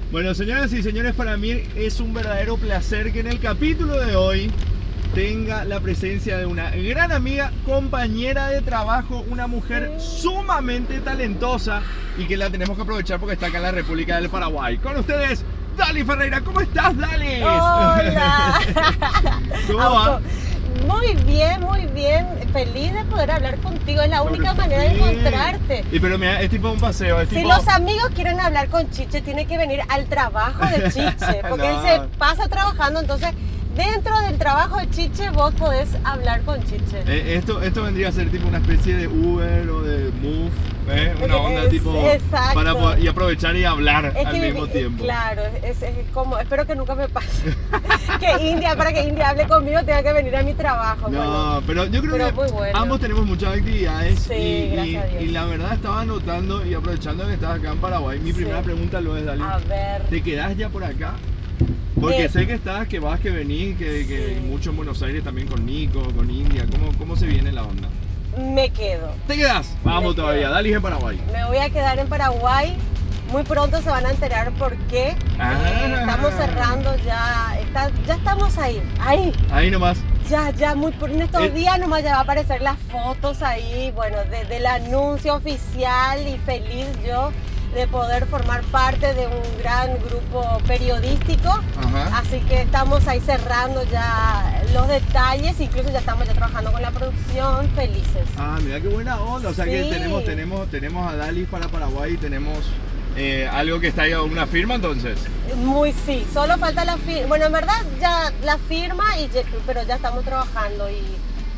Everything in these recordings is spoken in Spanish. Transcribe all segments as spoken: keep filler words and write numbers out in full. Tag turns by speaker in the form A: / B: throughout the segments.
A: Bueno, señoras y señores, para mí es un verdadero placer que en el capítulo de hoy tenga la presencia de una gran amiga, compañera de trabajo, una mujer sumamente talentosa y que la tenemos que aprovechar porque está acá en la República del Paraguay. Con ustedes, Dali Ferreira. ¿Cómo estás, Dali?
B: Hola.
A: ¿Cómo va?
B: Muy bien, muy bien. Feliz de poder hablar contigo. Es la única manera de encontrarte.
A: Y pero mira, es tipo un paseo. Es
B: si
A: tipo...
B: los amigos quieren hablar con Chiche, tiene que venir al trabajo de Chiche. Porque
A: No.
B: él se pasa trabajando, entonces dentro del trabajo de Chiche vos podés hablar con Chiche.
A: Eh, esto, esto vendría a ser tipo una especie de Uber o de Move, ¿eh? Una onda
B: Es-
A: tipo
B: exacto.
A: para poder, y aprovechar y hablar
B: Es
A: al
B: que,
A: mismo
B: eh,
A: tiempo.
B: Claro, es, es como, espero que nunca me pase. que India, para que India hable conmigo, tenga que venir a mi trabajo.
A: No,
B: bueno.
A: pero yo creo
B: pero
A: que
B: muy bueno.
A: ambos tenemos muchas actividades
B: Sí,
A: y,
B: gracias a
A: y-
B: Dios.
A: y la verdad estaba notando y aprovechando que estás acá en Paraguay. Mi
B: Sí.
A: primera pregunta lo es, Dali.
B: A ver.
A: ¿Te quedás ya por acá? Porque
B: Eh,
A: sé que estás, que vas, que venís, que, que
B: sí.
A: mucho en Buenos Aires también con Nico, con India. ¿Cómo, cómo se viene la onda?
B: Me quedo.
A: ¿Te quedás? Vamos
B: Me
A: todavía,
B: quedo.
A: Dali es en Paraguay.
B: Me voy a quedar en Paraguay. Muy pronto se van a enterar por qué.
A: Ah.
B: Eh, estamos cerrando ya. Está, ya estamos ahí. Ahí.
A: Ahí nomás.
B: Ya, ya, muy por en estos
A: Eh.
B: días nomás ya va a aparecer las fotos ahí, bueno, de- del anuncio oficial y feliz yo de poder formar parte de un gran grupo periodístico.
A: Ajá.
B: Así que estamos ahí cerrando ya los detalles, incluso ya estamos ya trabajando con la producción, felices.
A: Ah, mira qué buena onda. O sea que
B: Sí.
A: tenemos, tenemos, tenemos a Dali para Paraguay y tenemos eh, algo que está ahí, una firma entonces.
B: Muy sí, solo falta la firma. Bueno, en verdad ya la firma, y, ya- pero ya estamos trabajando y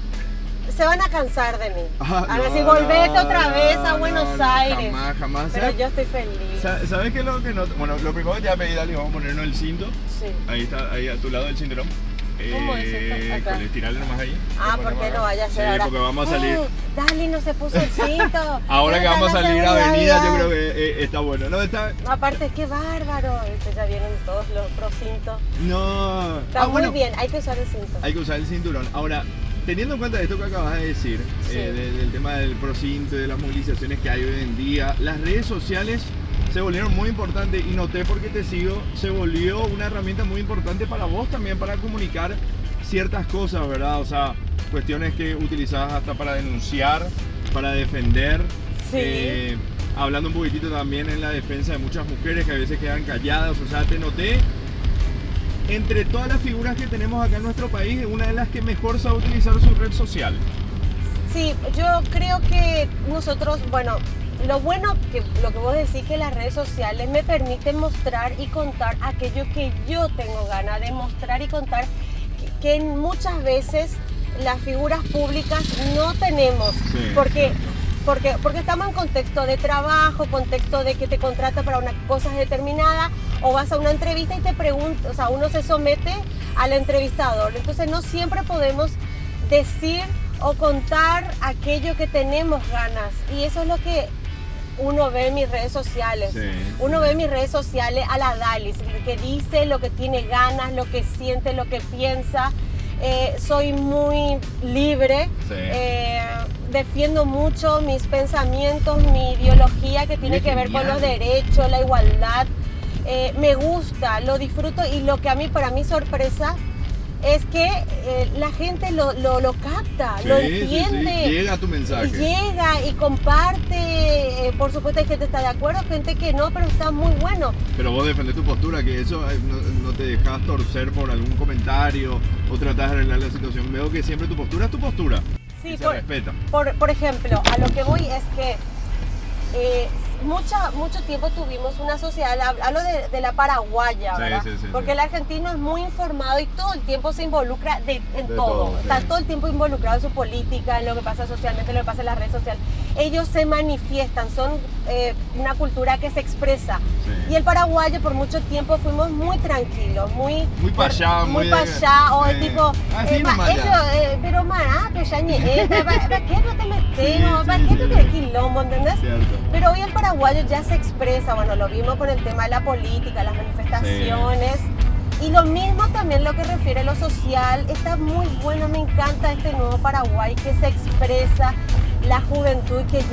B: se van a cansar de mí.
A: Ah,
B: a
A: no,
B: ver si volvete
A: no,
B: otra
A: no,
B: vez a
A: no,
B: Buenos
A: no,
B: Aires.
A: Jamás, jamás.
B: Pero
A: ¿Sabes-
B: yo estoy feliz.
A: sa- ¿Sabes qué es lo que no? Bueno, lo primero que te voy a pedir, Dali, vamos a ponernos el cinto.
B: Sí.
A: Ahí está, ahí a tu lado del cinturón.
B: ¿Cómo es esto? Acá.
A: Con estirarle nomás ahí.
B: Ah,
A: Lo
B: porque
A: ponemos
B: no
A: acá.
B: vaya a ser
A: Sí,
B: ahora.
A: porque vamos a salir.
B: Eh, Dali no se puso el cinto.
A: Ahora que
B: ¿Dónde
A: vamos a
B: está la
A: salir a
B: seguridad?
A: avenida, yo creo que eh, está bueno. No, está.
B: Aparte, qué bárbaro. Este, ya vienen todos los procintos.
A: No.
B: Está
A: Ah,
B: muy
A: bueno,
B: bien, hay que usar el cinto.
A: hay que usar el cinturón. Ahora, teniendo en cuenta esto que acabas de decir,
B: Sí.
A: eh, de- del tema del procinto y de las movilizaciones que hay hoy en día, las redes sociales se volvieron muy importantes y noté porque te sigo, se volvió una herramienta muy importante para vos también, para comunicar ciertas cosas, ¿verdad? O sea, cuestiones que utilizabas hasta para denunciar, para defender.
B: Sí.
A: eh, hablando un poquitito también en la defensa de muchas mujeres que a veces quedan calladas, o sea, te noté entre todas las figuras que tenemos acá en nuestro país, una de las que mejor sabe utilizar su red social.
B: Sí, yo creo que nosotros, bueno, lo bueno que lo que vos decís que las redes sociales me permiten mostrar y contar aquello que yo tengo ganas de mostrar y contar, que, que muchas veces las figuras públicas no tenemos,
A: Sí.
B: porque porque porque estamos en contexto de trabajo, contexto de que te contrata para una cosa determinada, o vas a una entrevista y te pregunta, o sea, uno se somete al entrevistador, entonces no siempre podemos decir o contar aquello que tenemos ganas, y eso es lo que uno ve en mis redes sociales.
A: Sí,
B: Uno
A: sí.
B: ve en mis redes sociales a la Dalis, que dice lo que tiene ganas, lo que siente, lo que piensa. Eh, soy muy libre,
A: Sí.
B: eh, defiendo mucho mis pensamientos, mi ideología que tiene
A: Qué
B: que ver con
A: genial.
B: los derechos, la igualdad. Eh, me gusta, lo disfruto, y lo que a mí, para mí, sorpresa es que eh, la gente lo, lo, lo capta,
A: Sí,
B: lo
A: sí, sí.
B: entiende.
A: Llega tu mensaje.
B: Y llega y comparte. eh, por supuesto, hay gente que está de acuerdo, gente que no, pero está muy bueno.
A: Pero vos defendés tu postura, que eso eh, no, no te dejas torcer por algún comentario o tratás de arreglar la situación. Veo que siempre tu postura es tu postura.
B: Sí,
A: y se
B: por,
A: respeta.
B: por, por ejemplo, a lo que voy es que eh, mucha, mucho tiempo tuvimos una sociedad, hab- hablo de, de la paraguaya,
A: Sí,
B: ¿verdad?
A: sí, sí,
B: Porque
A: sí.
B: el argentino es muy informado y todo el tiempo se involucra de, en
A: De
B: todo.
A: todo, sí.
B: Está todo el tiempo involucrado en su política, en lo que pasa socialmente, en lo que pasa en las redes sociales. Ellos se manifiestan, son eh, una cultura que se expresa.
A: Sí.
B: Y el paraguayo por mucho tiempo fuimos muy tranquilos, muy...
A: Muy pa' allá,
B: muy
A: muy
B: pa'
A: de-
B: allá, o
A: eh,
B: tipo...
A: así
B: eh, ma-
A: nomás ya.
B: ellos, eh, pero mará, pero ya ñeeta, ¿para para qué no te metes?
A: Sí,
B: ¿Para
A: sí,
B: qué
A: sí.
B: no te quilombo? ¿Entendés?
A: Cierto.
B: Pero hoy el paraguayo ya se expresa, bueno, lo vimos con el tema de la política, las manifestaciones. Y lo mismo también lo que refiere a lo social, está muy bueno, me encanta este nuevo Paraguay que se expresa, la juventud que ya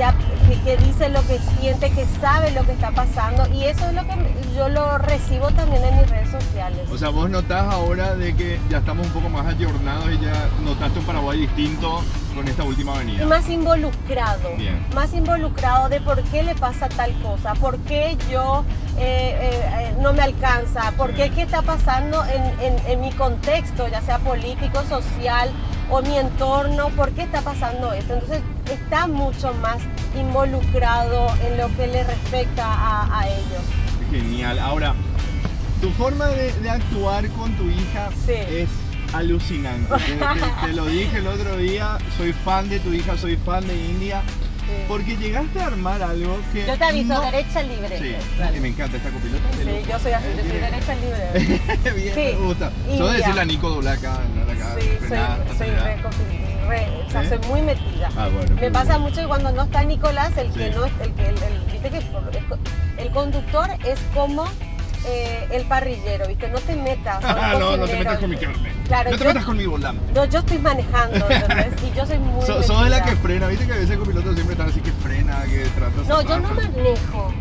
B: que, que dice lo que siente, que sabe lo que está pasando, y eso es lo que yo lo recibo también en mis redes sociales.
A: O sea, vos notás ahora de que ya estamos un poco más ayornados y ya notaste un Paraguay distinto con esta última avenida.
B: Y más involucrado,
A: Bien.
B: más involucrado de por qué le pasa tal cosa, por qué yo eh, eh, no me alcanza, por qué qué está pasando en, en, en mi contexto, ya sea político, social o mi entorno, por qué está pasando esto. Entonces está mucho más involucrado en lo que le respecta a, a ellos.
A: Genial. Ahora, tu forma de, de actuar con tu hija
B: Sí.
A: es alucinante. Te, te- te lo dije el otro día, soy fan de tu hija, soy fan de India,
B: Sí.
A: porque llegaste a armar algo que...
B: Yo te aviso,
A: no-
B: derecha libre.
A: Sí,
B: Claro.
A: y me encanta esta copilota. de
B: Sí,
A: lujo.
B: yo soy así, yo soy
A: Eh,
B: derecha libre.
A: Bien,
B: Sí,
A: me gusta.
B: India.
A: Solo decirle a Nico Dulaca, no la
B: Sí, soy,
A: frenada,
B: soy
A: acelerada.
B: re, confi- re- o sea,
A: ¿Eh?
B: soy muy metida.
A: Ah, bueno.
B: Me pasa mucho que cuando no está Nicolás, el que
A: Sí.
B: no es, el que, el, el- viste que el, el conductor es como eh, el parrillero, viste, no te metas. o el
A: Ah, no, no te
B: cocinero.
A: metas con mi carne.
B: Claro,
A: no te
B: yo-
A: metas con mi volante.
B: No, yo estoy manejando, ¿entendés? Y yo soy muy
A: So- Sos de la
B: metida.
A: que frena, viste que a veces el copiloto siempre está así que frena, que trata de
B: No, yo no
A: zapatos.
B: manejo.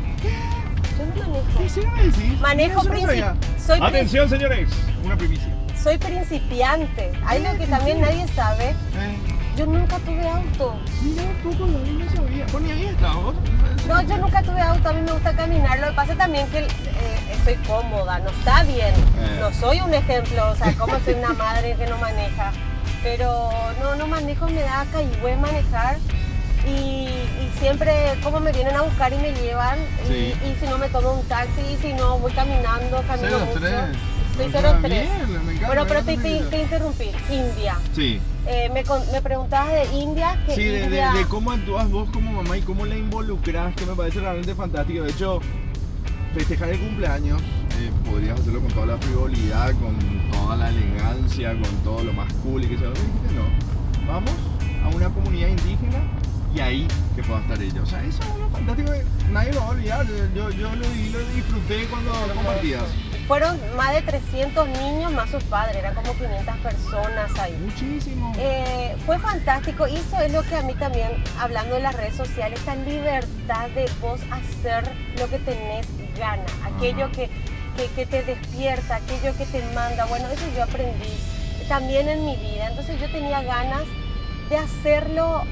B: Yo no
A: ¿Qué
B: manejo.
A: se va a decir?
B: Manejo
A: Eso no sabía.
B: princip- soy, prin-
A: Atención, señores, una primicia.
B: soy principiante. Hay lo que también nadie sabe.
A: Eh,
B: Yo nunca tuve auto.
A: mira un poco, no sabía. Pues ni ahí está, vos.
B: No, yo nunca tuve auto, a mí me gusta caminar. Lo que pasa también que eh, soy cómoda, no está bien.
A: Eh.
B: No soy un ejemplo, o sea, como soy una madre que no maneja. Pero no, no manejo, me da caigüe manejar. Y, y siempre como me vienen a buscar y me llevan.
A: Sí.
B: Y, y si no me tomo un taxi, y si no voy caminando, camino
A: cero
B: mucho.
A: tres.
B: Soy
A: O sea,
B: cero tres.
A: bien, me encanta,
B: Bueno,
A: me
B: pero te,
A: encanta
B: te,
A: esa
B: te
A: idea.
B: interrumpí. India.
A: Sí.
B: Eh, me, con- me preguntabas de India. Que
A: Sí, de, de-
B: India...
A: de cómo actúas vos como mamá y cómo la involucras, que me parece realmente fantástico. De hecho, festejar el cumpleaños, eh, podrías hacerlo con toda la frivolidad, con toda la elegancia, con todo lo más cool y que sea. Dijiste, no, vamos a una comunidad indígena y ahí que pueda estar ella. O sea, eso es algo fantástico que nadie lo va a olvidar. Yo, yo lo, vi- lo disfruté cuando lo compartías.
B: Fueron más de trescientos niños más sus padres, eran como quinientas personas ahí.
A: Muchísimo.
B: Eh, fue fantástico y eso es lo que a mí también, hablando de las redes sociales, esta libertad de vos hacer lo que tenés gana, aquello
A: Ajá.
B: que, que, que te despierta, aquello que te manda. Bueno, eso yo aprendí también en mi vida, entonces yo tenía ganas de hacerlo.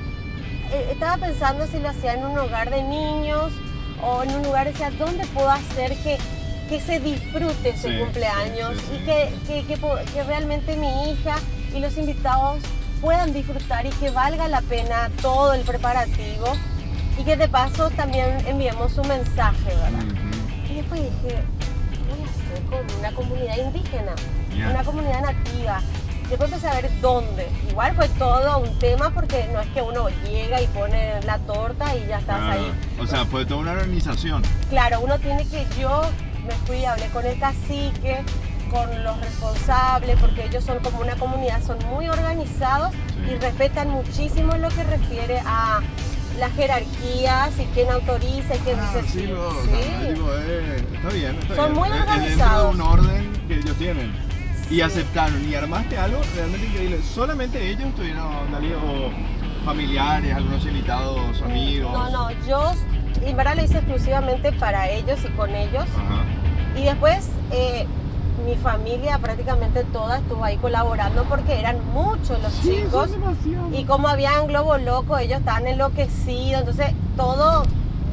B: Eh, estaba pensando si lo hacía en un hogar de niños o en un lugar, decía, ¿dónde puedo hacer que, que se disfrute su
A: Sí,
B: cumpleaños
A: sí, sí,
B: y
A: sí.
B: que, que, que, po- que realmente mi hija y los invitados puedan disfrutar y que valga la pena todo el preparativo y que de paso también enviemos un mensaje, ¿verdad?
A: Ujú.
B: Y después dije, ¿qué voy a hacer con una comunidad indígena?
A: Ya.
B: Una comunidad nativa. Después empecé a ver dónde. Igual fue todo un tema porque no es que uno llega y pone la torta y ya estás
A: Claro.
B: ahí.
A: O sea, fue toda una organización.
B: Claro, uno tiene que, yo me fui, hablé con el cacique, con los responsables, porque ellos son como una comunidad, son muy organizados
A: Sí.
B: y respetan muchísimo lo que refiere a las jerarquías y quién autoriza y quién
A: Ah,
B: dice
A: sí,
B: sí.
A: no, o
B: Sí.
A: sea, no, tipo, eh, está bien, está
B: Son
A: bien.
B: muy
A: Es- es
B: organizados.
A: dentro de un orden que ellos tienen. Y
B: Sí.
A: aceptaron, y armaste algo realmente increíble. Solamente ellos tuvieron, Dalí, o familiares, algunos invitados, amigos.
B: No, no, yo en verdad lo hice exclusivamente para ellos y con ellos.
A: Ajá.
B: Y después eh, mi familia prácticamente toda estuvo ahí colaborando porque eran muchos los
A: Sí,
B: chicos.
A: son demasiados.
B: Y como habían globo loco, ellos estaban enloquecidos. Entonces, todo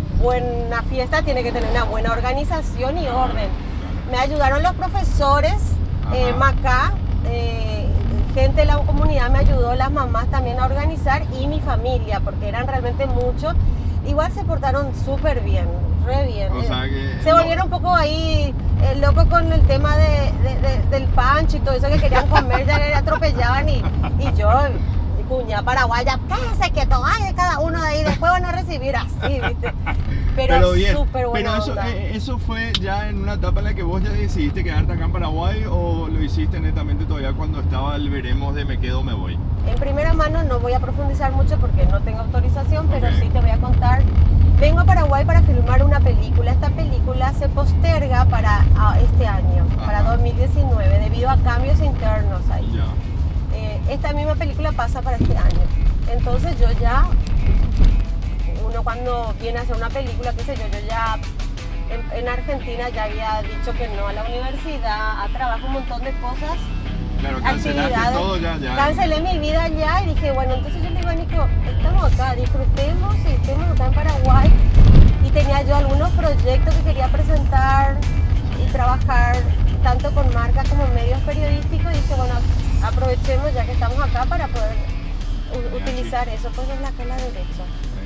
B: buena fiesta tiene que tener una buena organización y orden. Me ayudaron los profesores, eh,
A: Ajá.
B: Macá, eh, gente de la comunidad me ayudó, las mamás también a organizar y mi familia, porque eran realmente muchos. Igual se portaron súper bien, re bien.
A: O sea que
B: Se
A: no.
B: volvieron un poco ahí eh, locos con el tema de, de- de- del pancho y todo eso que querían comer, ya le atropellaban y, y yo, y cuña paraguaya, cállese que vaya cada uno de ahí, después van a recibir así, ¿viste? Pero,
A: Pero bien,
B: súper buena
A: pero eso,
B: onda.
A: eh, eso fue ya en una etapa en la que vos ya decidiste quedarte acá en Paraguay o lo hiciste netamente todavía cuando estaba el veremos de me quedo o me voy.
B: En primera mano no voy a profundizar mucho porque no tengo autorización, pero
A: Ok.
B: sí te voy a contar. Vengo a Paraguay para filmar una película. Esta película se posterga para ah, este año, para
A: Ajá.
B: dos mil diecinueve, debido a cambios internos ahí.
A: Ya.
B: Eh, esta misma película pasa para este año. Entonces yo ya uno cuando viene a hacer una película, qué sé yo, yo ya en, en Argentina ya había dicho que no a la universidad, a trabajo, un montón de cosas.
A: Claro, cancelaste todo ya, ya.
B: Cancelé mi vida allá y dije, bueno, entonces yo le digo a Nico, estamos acá, disfrutemos y estemos acá en Paraguay. Y tenía yo algunos proyectos que quería presentar y trabajar tanto con marcas como medios periodísticos. Y dije, bueno, aprovechemos ya que estamos acá para poder u- utilizar eso. Pues es la que la derecha.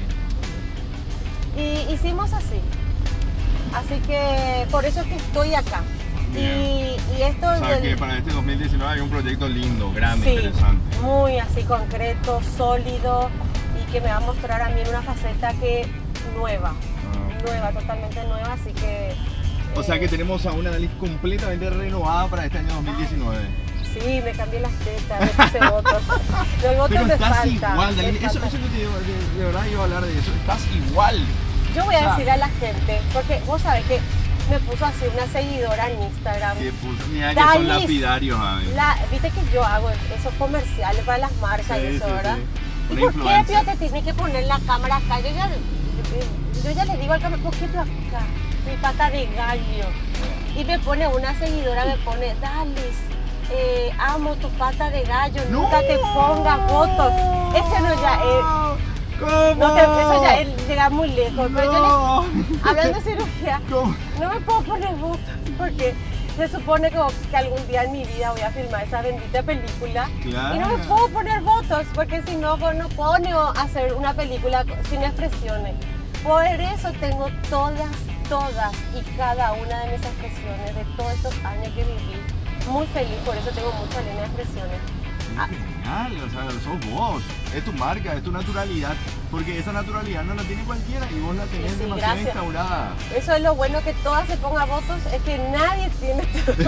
B: Y hicimos así. Así que por eso es que estoy acá. Y, y esto
A: o sea
B: del...
A: que para este dos mil diecinueve hay un proyecto lindo, grande,
B: sí,
A: interesante.
B: Muy así concreto, sólido y que me va a mostrar a mí en una faceta que nueva, ah, nueva, totalmente nueva, así que...
A: O eh... sea que tenemos a una Dalí completamente renovada para este año dos mil diecinueve.
B: Sí, me cambié las tetas, me puse votos. Los votos
A: Pero
B: me
A: estás
B: falta,
A: igual, Dalí. Eso,
B: falta.
A: eso es lo que digo, de, de verdad iba a hablar de eso. Estás igual.
B: Yo voy a
A: o sea,
B: decir a la gente, porque vos sabés que me puso así una seguidora en Instagram.
A: Que puso, mira que son lapidarios, a ver.
B: La, Viste que yo hago esos comerciales para las marcas
A: sí,
B: y eso,
A: sí,
B: ¿verdad?
A: Sí.
B: ¿Y por qué, Pío, te tienes que poner la cámara acá? Yo ya, yo ya le digo al cámara, ¿por qué Pío acá? Mi pata de gallo. Y me pone una seguidora, me pone, Dalis, eh, amo tu pata de gallo,
A: no.
B: nunca te pongas votos. Ese no ya es...
A: ¿Cómo?
B: No te, eso ya es llegar muy lejos.
A: No.
B: Pero yo le, hablando de cirugía,
A: ¿cómo?
B: No me puedo poner votos porque se supone que, que algún día en mi vida voy a filmar esa bendita película.
A: Claro.
B: Y no me puedo poner votos porque si no, no puedo ni hacer una película sin expresiones. Por eso tengo todas, todas y cada una de mis expresiones de todos estos años que viví. Muy feliz, por eso tengo muchas líneas de expresiones.
A: Genial, o sea, sos vos, es tu marca, es tu naturalidad, porque esa naturalidad no la tiene cualquiera y vos la tenés sí, demasiado gracias. instaurada.
B: Eso es lo bueno, que todas se pongan votos, es que nadie tiene...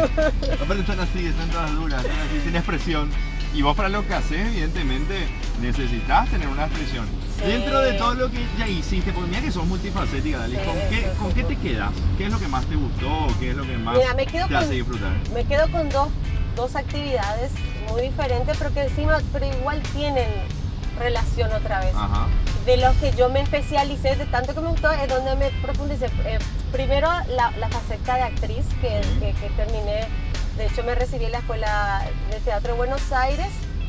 A: Aparte están así, están todas duras, están así, sin expresión. Y vos para lo que haces, evidentemente, necesitas tener una expresión. Sí. Dentro de todo lo que ya hiciste, porque mira que sos multifacética, Dalí, sí, ¿con, qué, ¿con qué te quedas? ¿Qué es lo que más te gustó? ¿Qué es lo que más
B: mira, me quedo
A: te
B: con,
A: hace disfrutar?
B: Me quedo con dos, dos actividades muy diferentes, pero que encima, pero igual tienen relación otra vez.
A: Ajá.
B: De los que yo me especialicé, de tanto que me gustó, es donde me profundicé. Eh, primero la, la faceta de actriz que, uh-huh. que, que terminé, de hecho me recibí en la Escuela de Teatro de Buenos Aires,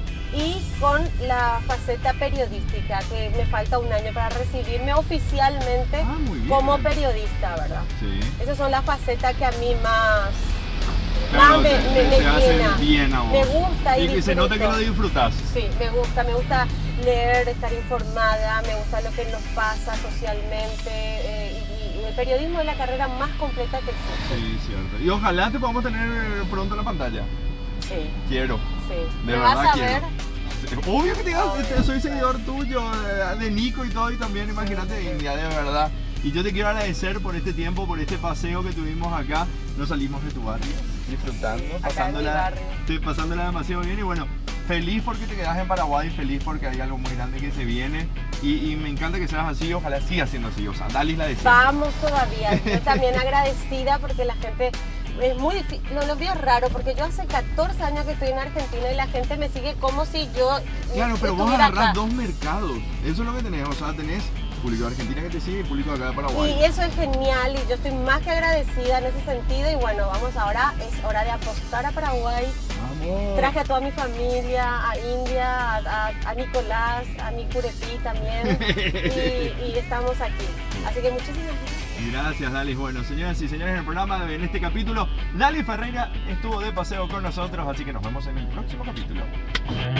B: y con la faceta periodística, que me falta un año para recibirme oficialmente
A: ah,
B: como periodista, ¿verdad?
A: Sí.
B: Esas son las facetas que a mí más...
A: Claro,
B: me,
A: te,
B: me,
A: te
B: me
A: hacen bien a vos.
B: Me gusta
A: y
B: y
A: que se nota que lo disfrutas.
B: Sí, me gusta, me gusta leer, estar informada, me gusta lo que nos pasa socialmente eh, y, y el periodismo es la carrera más completa que existe.
A: Sí, cierto. Y ojalá te podamos tener pronto en la pantalla.
B: Sí.
A: Quiero.
B: Sí.
A: De
B: ¿Me
A: verdad
B: vas a
A: quiero.
B: ver?
A: Obvio que te digas, oh, soy seguidor tuyo, de Nico y todo, y también imagínate, India, de verdad. Y yo te quiero agradecer por este tiempo, por este paseo que tuvimos acá. Nos salimos de tu barrio, disfrutando,
B: sí,
A: pasándola, estoy pasándola demasiado bien. Y bueno, feliz porque te quedas en Paraguay, feliz porque hay algo muy grande que se viene. Y, y me encanta que seas así, ojalá sigas siendo así. O sea, Dalis la decía.
B: Vamos todavía, yo también agradecida porque la gente... Es muy difícil, lo, lo veo raro porque yo hace catorce años que estoy en Argentina y la gente me sigue como si yo...
A: Claro, pero vos agarrás dos mercados, eso es lo que tenés, o sea, tenés público de Argentina que te sigue y público de acá de Paraguay.
B: Y eso es genial y yo estoy más que agradecida en ese sentido y bueno, vamos ahora, es hora de apostar a Paraguay.
A: Vamos.
B: Traje a toda mi familia, a India, a, a, a Nicolás, a mi Curepí también y, y estamos aquí. Así que muchísimas gracias.
A: Gracias, Dalis. Bueno, señoras y señores, en el programa, en este capítulo, Dalis Ferreira estuvo de paseo con nosotros, así que nos vemos en el próximo capítulo.